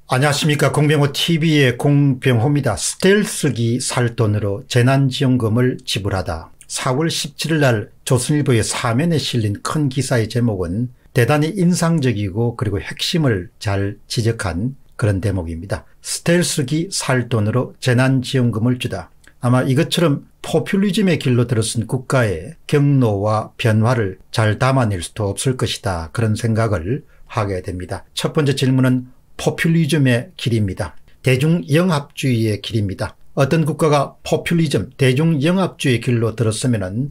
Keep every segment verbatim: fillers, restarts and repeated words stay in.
안녕하십니까. 공병호티비의 공병호입니다. 스텔스기 살 돈으로 재난지원금을 지불하다. 사월 십칠일 날 조선일보의 사면에 실린 큰 기사의 제목은 대단히 인상적이고 그리고 핵심을 잘 지적한 그런 대목입니다. 스텔스기 살 돈으로 재난지원금을 주다. 아마 이것처럼 포퓰리즘의 길로 들어선 국가의 경로와 변화를 잘 담아낼 수도 없을 것이다. 그런 생각을 하게 됩니다. 첫 번째 질문은 포퓰리즘의 길입니다. 대중영합주의의 길입니다. 어떤 국가가 포퓰리즘, 대중영합주의 길로 들었으면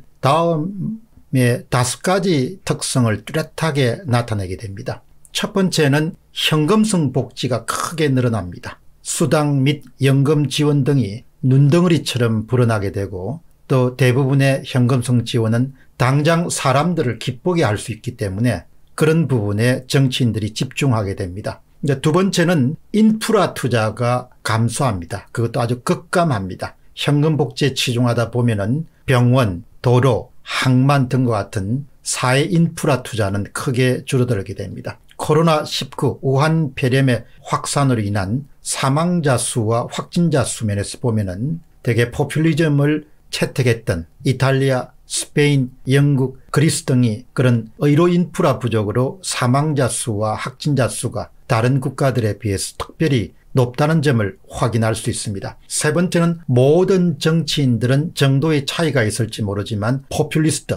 다음에 다섯 가지 특성을 뚜렷하게 나타내게 됩니다. 첫 번째는 현금성 복지가 크게 늘어납니다. 수당 및 연금 지원 등이 눈덩어리처럼 불어나게 되고 또 대부분의 현금성 지원은 당장 사람들을 기쁘게 할 수 있기 때문에 그런 부분에 정치인들이 집중하게 됩니다. 두 번째는 인프라 투자가 감소합니다. 그것도 아주 급감합니다. 현금 복지에 치중하다 보면은 병원, 도로, 항만 등과 같은 사회 인프라 투자는 크게 줄어들게 됩니다. 코로나 십구 우한 폐렴의 확산으로 인한 사망자 수와 확진자 수 면에서 보면은 대개 포퓰리즘을 채택했던 이탈리아, 스페인, 영국, 그리스 등이 그런 의료 인프라 부족으로 사망자 수와 확진자 수가 다른 국가들에 비해서 특별히 높다는 점을 확인할 수 있습니다. 세 번째는 모든 정치인들은 정도의 차이가 있을지 모르지만 포퓰리스트,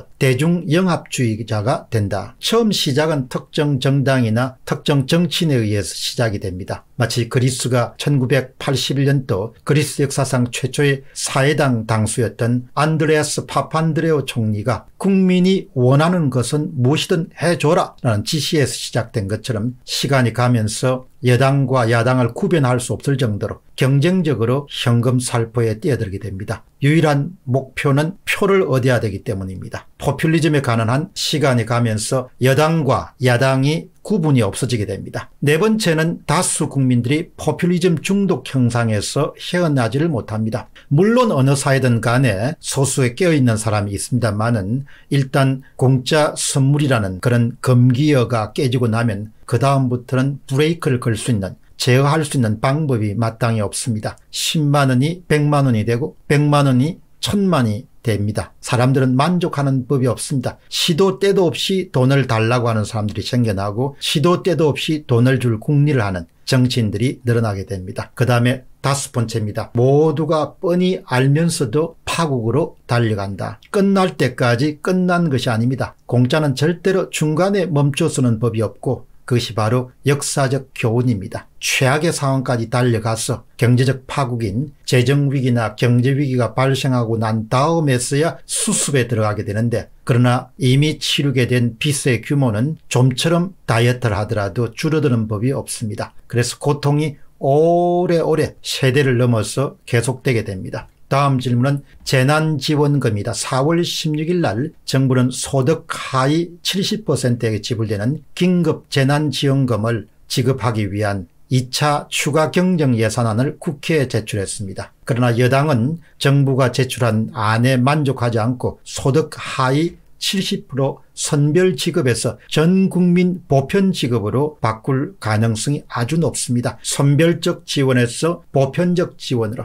대중영합주의자가 된다. 처음 시작은 특정 정당이나 특정 정치인에 의해서 시작이 됩니다. 마치 그리스가 천구백팔십일 년도 그리스 역사상 최초의 사회당 당수였던 안드레아스 파판드레오 총리가 국민이 원하는 것은 무엇이든 해줘라 라는 지시에서 시작된 것처럼 시간이 가면서 여당과 야당을 구별할 수 없을 정도로 경쟁적으로 현금 살포에 뛰어들게 됩니다. 유일한 목표는 표를 얻어야 되기 때문입니다. 포퓰리즘에 관한 시간이 가면서 여당과 야당이 구분이 없어지게 됩니다. 네 번째는 다수 국민들이 포퓰리즘 중독 현상에서 헤어나지를 못합니다. 물론 어느 사회든 간에 소수에 깨어있는 사람이 있습니다만은 일단 공짜 선물이라는 그런 금기어가 깨지고 나면 그 다음부터는 브레이크를 걸 수 있는, 제어할 수 있는 방법이 마땅히 없습니다. 십만 원이 백만 원이 되고 백만 원이 천만이 됩니다. 사람들은 만족하는 법이 없습니다. 시도 때도 없이 돈을 달라고 하는 사람들이 생겨나고 시도 때도 없이 돈을 줄 궁리를 하는 정치인들이 늘어나게 됩니다. 그 다음에 다섯 번째입니다. 모두가 뻔히 알면서도 파국으로 달려간다. 끝날 때까지 끝난 것이 아닙니다. 공짜는 절대로 중간에 멈춰서는 법이 없고 그것이 바로 역사적 교훈입니다. 최악의 상황까지 달려가서 경제적 파국인 재정위기나 경제위기가 발생하고 난 다음에서야 수습에 들어가게 되는데 그러나 이미 치르게 된 빚의 규모는 좀처럼 다이어트를 하더라도 줄어드는 법이 없습니다. 그래서 고통이 오래오래 세대를 넘어서 계속되게 됩니다. 다음 질문은 재난지원금이다. 사월 십육일 날 정부는 소득 하위 칠십 퍼센트에게 지불되는 긴급 재난지원금을 지급하기 위한 이 차 추가 경정 예산안을 국회에 제출했습니다. 그러나 여당은 정부가 제출한 안에 만족하지 않고 소득 하위 칠십 퍼센트 선별 지급에서 전 국민 보편 지급으로 바꿀 가능성이 아주 높습니다. 선별적 지원에서 보편적 지원으로,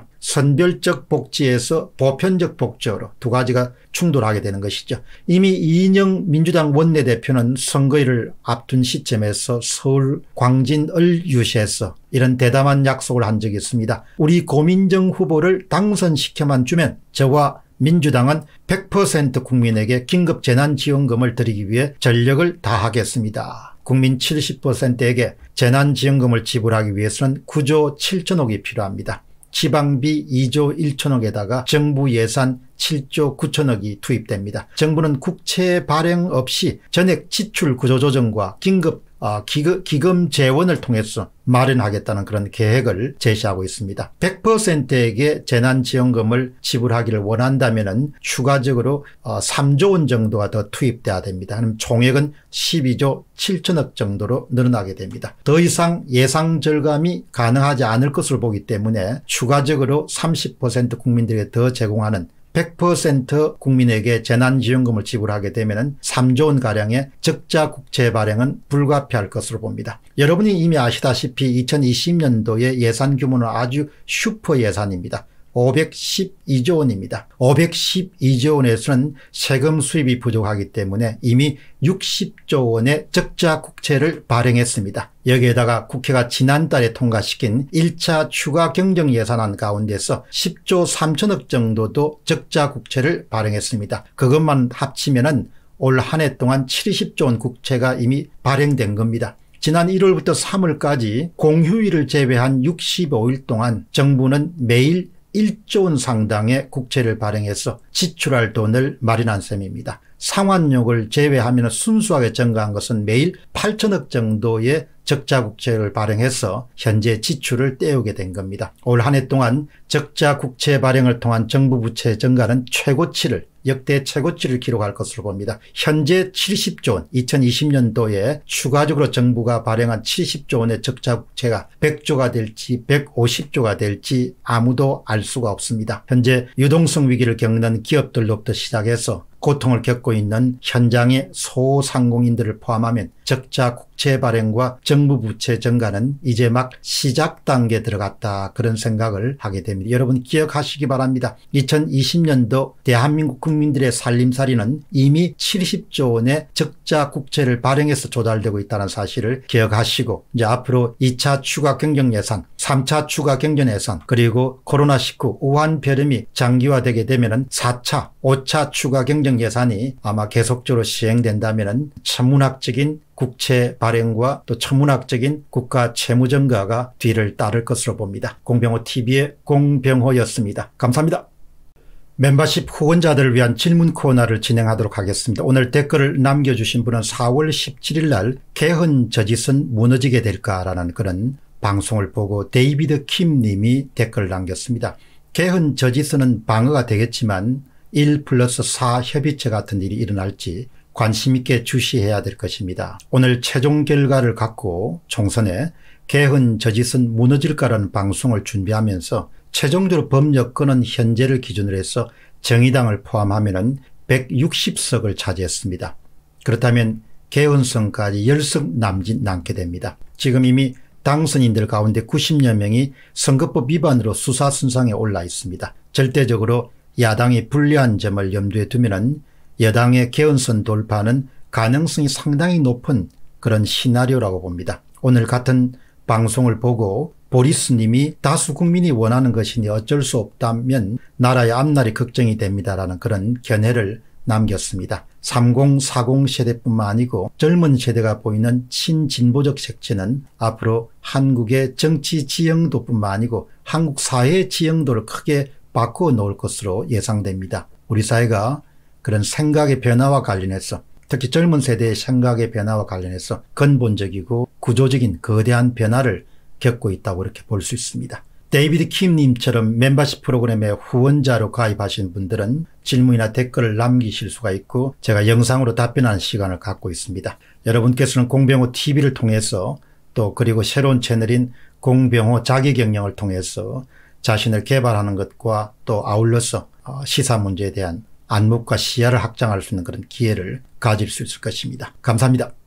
선별적 복지에서 보편적 복지로 두 가지가 충돌하게 되는 것이죠. 이미 이인영 민주당 원내대표는 선거일을 앞둔 시점에서 서울 광진을 유시해서 이런 대담한 약속을 한 적이 있습니다. 우리 고민정 후보를 당선시켜만 주면 저와 민주당은 백 퍼센트 국민에게 긴급 재난지원금을 드리기 위해 전력을 다하겠습니다. 국민 칠십 퍼센트에게 재난지원금을 지불하기 위해서는 구조 칠천억이 필요합니다. 지방비 이조 일천억에다가 정부 예산 칠조 구천억이 투입됩니다. 정부는 국채 발행 없이 전액 지출 구조조정과 긴급 어, 기금, 기금 재원을 통해서 마련하겠다는 그런 계획을 제시하고 있습니다. 백 퍼센트에게 재난지원금을 지불하기를 원한다면 추가적으로 어, 삼조 원 정도가 더 투입돼야 됩니다. 그럼 총액은 십이조 칠천억 정도로 늘어나게 됩니다. 더 이상 예상 절감이 가능하지 않을 것으로 보기 때문에 추가적으로 삼십 퍼센트 국민들에게 더 제공하는 백 퍼센트 국민에게 재난지원금을 지불하게 되면 삼조 원가량의 적자 국채 발행은 불가피할 것으로 봅니다. 여러분이 이미 아시다시피 이천이십 년도의 예산 규모는 아주 슈퍼 예산입니다. 오백십이조 원입니다. 오백십이조 원에서는 세금 수입이 부족하기 때문에 이미 육십조 원의 적자 국채를 발행했습니다. 여기에다가 국회가 지난달에 통과시킨 일 차 추가 경정 예산안 가운데서 십조 삼천억 정도도 적자 국채를 발행했습니다. 그것만 합치면은 올 한 해 동안 칠십조 원 국채가 이미 발행된 겁니다. 지난 일월부터 삼월까지 공휴일을 제외한 육십오 일 동안 정부는 매일 일조 원 상당의 국채를 발행해서 지출할 돈을 마련한 셈입니다. 상환력을 제외하면 순수하게 증가한 것은 매일 팔천억 정도의 적자 국채를 발행해서 현재 지출을 떼우게 된 겁니다. 올 한 해 동안 적자 국채 발행을 통한 정부 부채 증가는 최고치를 역대 최고치를 기록할 것으로 봅니다. 현재 칠십조 원, 이천이십 년도에 추가적으로 정부가 발행한 칠십조 원의 적자 국채가 백조가 될지 백오십조가 될지 아무도 알 수가 없습니다. 현재 유동성 위기를 겪는 기업들로부터 시작해서 고통을 겪고 있는 현장의 소상공인들을 포함하면 적자 국채 발행과 정부 부채 증가는 이제 막 시작 단계에 들어갔다, 그런 생각을 하게 됩니다. 여러분 기억하시기 바랍니다. 이천이십 년도 대한민국 국민들의 살림살이는 이미 칠십조 원의 적자 국채를 발행해서 조달되고 있다는 사실을 기억하시고, 이제 앞으로 이 차 추가 경정 예산, 삼 차 추가 경정 예산, 그리고 코로나십구 우한 폐렴이 장기화되게 되면 사 차, 오 차 추가 경정 예산이 아마 계속적으로 시행된다면 천문학적인 국채 발행과 또 천문학적인 국가 채무 증가가 뒤를 따를 것으로 봅니다. 공병호티비의 공병호였습니다. 감사합니다. 멤버십 후원자들을 위한 질문 코너를 진행하도록 하겠습니다. 오늘 댓글을 남겨주신 분은 사월 십칠일 날 개헌 저짓은 무너지게 될까라는 그런 방송을 보고 데이비드 킴 님이 댓글을 남겼습니다. 개헌 저짓은 방어가 되겠지만 일 플러스 사 협의체 같은 일이 일어날지 관심 있게 주시해야 될 것입니다. 오늘 최종 결과를 갖고 총선에 개헌 저짓은 무너질까라는 방송을 준비하면서 최종적으로 법 여건은 현재를 기준으로 해서 정의당을 포함하면 백육십 석을 차지했습니다. 그렇다면 개헌선까지 십 석 남짓 남게 됩니다. 지금 이미 당선인들 가운데 구십여 명이 선거법 위반으로 수사선상에 올라 있습니다. 절대적으로 야당이 불리한 점을 염두에 두면 여당의 개헌선 돌파는 가능성이 상당히 높은 그런 시나리오라고 봅니다. 오늘 같은 방송을 보고 보리스 님이 다수 국민이 원하는 것이니 어쩔 수 없다면 나라의 앞날이 걱정이 됩니다라는 그런 견해를 남겼습니다. 삼십, 사십 세대뿐만 아니고 젊은 세대가 보이는 친진보적 색채는 앞으로 한국의 정치 지형도뿐만 아니고 한국 사회의 지형도를 크게 바꾸어 놓을 것으로 예상됩니다. 우리 사회가 그런 생각의 변화와 관련해서, 특히 젊은 세대의 생각의 변화와 관련해서 근본적이고 구조적인 거대한 변화를 겪고 있다고 이렇게 볼 수 있습니다. 데이비드 킴 님처럼 멤버십 프로그램에 후원자로 가입하신 분들은 질문이나 댓글을 남기실 수가 있고 제가 영상으로 답변하는 시간을 갖고 있습니다. 여러분께서는 공병호티비를 통해서 또 그리고 새로운 채널인 공병호 자기경영을 통해서 자신을 개발하는 것과 또 아울러서 시사 문제에 대한 안목과 시야를 확장할 수 있는 그런 기회를 가질 수 있을 것입니다. 감사합니다.